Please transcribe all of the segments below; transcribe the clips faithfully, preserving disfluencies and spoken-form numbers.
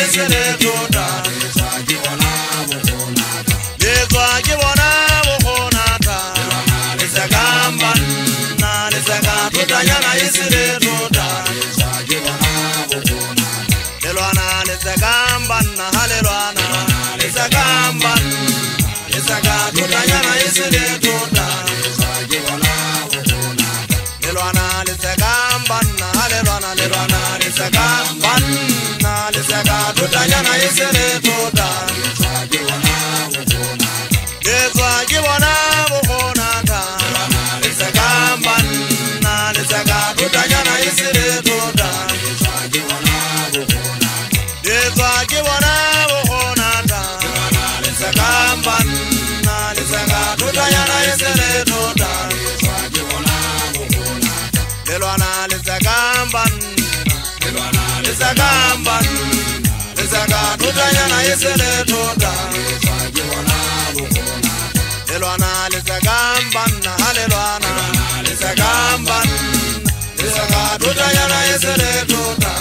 isele tota Lezwa ke bona bogonata Lesakamba na lesaka tutanyana isele tota Lelwana lesakamba na halelwana Lesakamba lesaka tutanyana isele tota Lelwana lesakamba na halelwana Lelwana lesakamba na lesaka tutanyana isele tota Lezwa ke bona bogonata Lesakamba na lesaka tutanyana isele tota Lezwa ke bona bogonata Lesakamba na lesaka tutanyana isele tota Lelwana lesakamba Lelwana lesakamba lesaka tutanyana isele tota Lelwana lesakamba na halelwana lesakamba lesaka tutanyana isele tota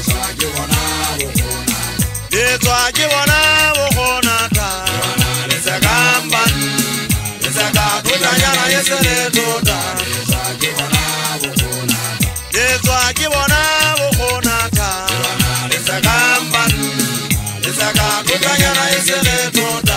Lezwa ke bona bogonata Lesakamba lesaka tutanyana isele tota Lezwa ke bona bogonata Lesakamba lesaka tutanyana isele tota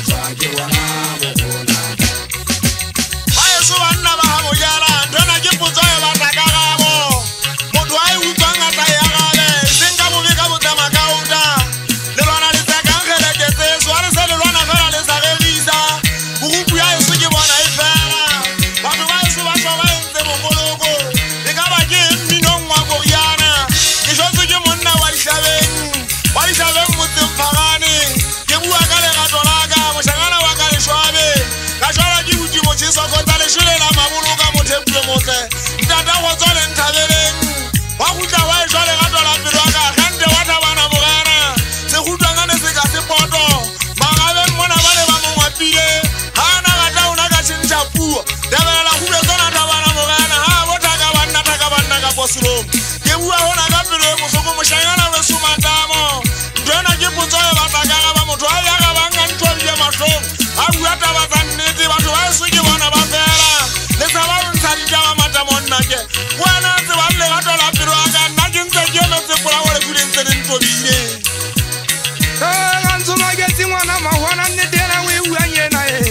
Bayeso banna ba habo yara ndona ke potso e ba taka gabo motho a e utswang ata ya gabe senga bobe ka botama ka uta Lelwana lesakangele ke tseso re se lelwana fela le sa regisa burupu ya eso ke bona e fela batho ba eso ba tshwa ba entse bogoloko e ka ba ke mminong wa Koreana ke jotse ke monna wa dihlabeng wa dihlabeng motseng Pharane ke bua ka lerato la ka moshangana wa ka leshwabe ka jwala ke bodimo tšiso kgotsa lešole la mabolo ka mothepule motle ntata go tswa le nthabeleng wa gutla wa e jwa lerato la pelo wa ka gante wa thabana bogana se gutwangane se ka sepoto magabeng mona ba le ba mongwapile ga ana gata ona ka tšhentšha puo dabelela gube tsona thabana bogana ga bothaka banna thaka banna ka poselong ke bua gona ka pelo e mosoko mošangana we somatamo ntwena ke potso e batakaka ba motho a yaga banga ntobile matlhong a bua taba tsa nnete batho ba eso ke bona ba fela le sa ba bontsha ditaba mata monnake wena tse ba le gato la pelo a ka nna ke ntse ke metse pola gore kule ntse le ntobile Rantso magetse ngwana mahwana nnetela we uanyena e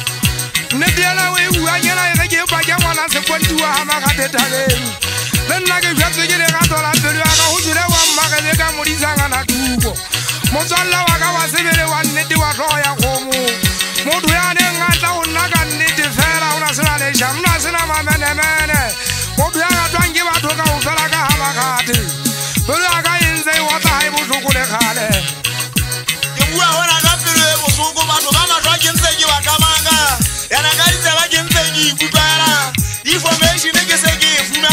nnetela we uanyena e ge ke ba ke ngwana se kontiwa Hamakhathe taleng le nna ke jwetse ke le gato la pelo ya ka go jule wa mmagele ka modisangana tuko motswalla wa ka wa sebele wa nnete wa tlhogo ya kgomo motho ya neng a tla go nna ka nnete fela o na sena leša mna sena mamenemene motho ya gatwang ke batho ka go fela ka Hamakhathe pelo ya ka e ntse e wata ga e botlhoko le kgale ke bua gona ka pelo e botlhoko batho ba matlho ke ntse ke ba kamaka yana ka ditseba ke ntse ke ikutlwela information e ke se ke e funa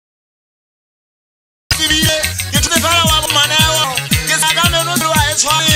Get to the power of my now. Get I got no do I try.